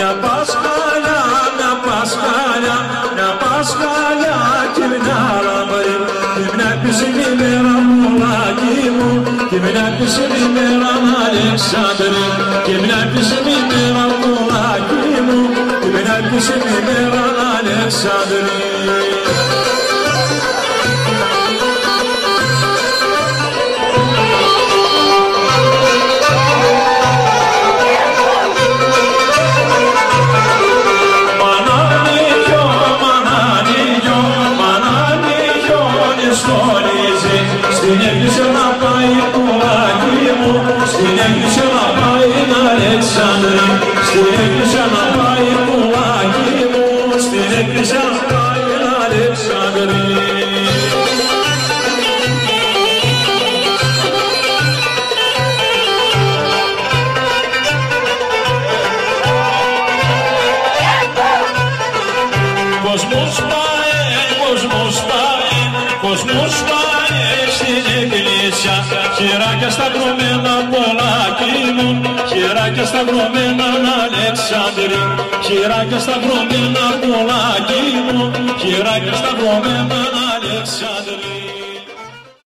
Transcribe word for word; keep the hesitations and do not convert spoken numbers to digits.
Μια Πασχάλια, μια Πασχάλια, μια Πασχάλια και μια λαμπρή. Και μια επίσημη μέρα μουλάκι μου, και μια επίσημη μέρα Αλεξάνδρη. Και μια επίσημη μέρα μουλάκι μου, και μια επίσημη μέρα Αλεξάνδρη. Στην έκκληση να πάει πουλάκι μου, στην έκκληση να πάει Αλεξάνδρη. Στην έκκληση να πάει πουλάκι μου, στην έκκληση να πάει Αλεξάνδρη. Κόσμος πάει, κόσμος πάει, κόσμος πάει στην εκκλησιά. Χεράκια σταυρωμένα πολλάκι μου, χεράκια σταυρωμένα Αλεξάνδρη. Χεράκια σταυρωμένα πολλάκι μου, χεράκια σταυρωμένα Αλεξάνδρη.